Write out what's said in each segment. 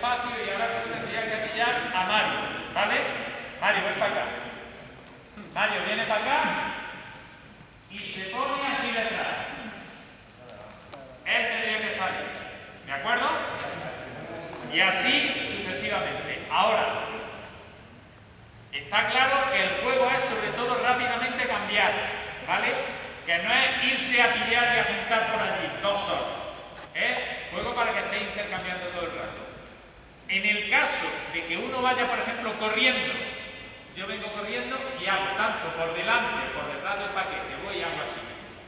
espacio y ahora tú tendrías que pillar a Mario, ¿vale? Mario, ven para acá. Mario viene para acá y se pone aquí detrás. Él tendría que salir, ¿de acuerdo? Y así sucesivamente. Ahora, está claro que el juego es sobre todo rápidamente cambiar, ¿vale? Que no es irse a pillar y a juntar por allí, dos solos. Juego para que estéis intercambiando todo el rato. En el caso de que uno vaya, por ejemplo, corriendo, yo vengo corriendo y hago tanto por delante, por detrás del paquete, voy y hago así.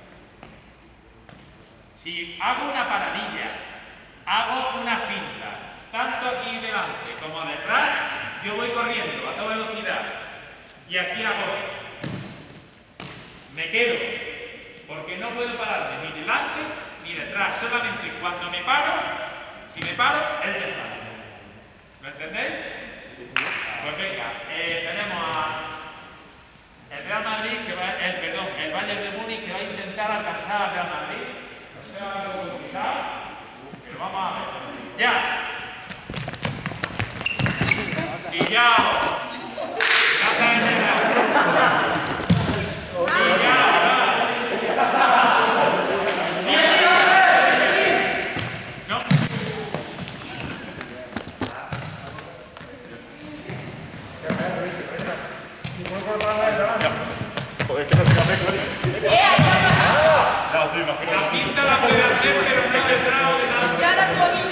Si hago una paradilla, hago una finta, tanto aquí delante como detrás, yo voy corriendo a toda velocidad. Y aquí hago. Me quedo, porque no puedo pararme ni delante ni detrás, solamente cuando me paro, si me paro, él ya sale. ¿Lo entendéis? Pues venga, tenemos el Real Madrid, el Bayern de Múnich, que va a intentar alcanzar al Real Madrid. No se va a profundizar, pero vamos a ver. ¡Ya! ¡Pillao! ¡Gata de nena! Joder, que no se café, Cori. No, sí, imagínate. La pinta la puede hacer, pero no le trago de nada. Ya la tuve.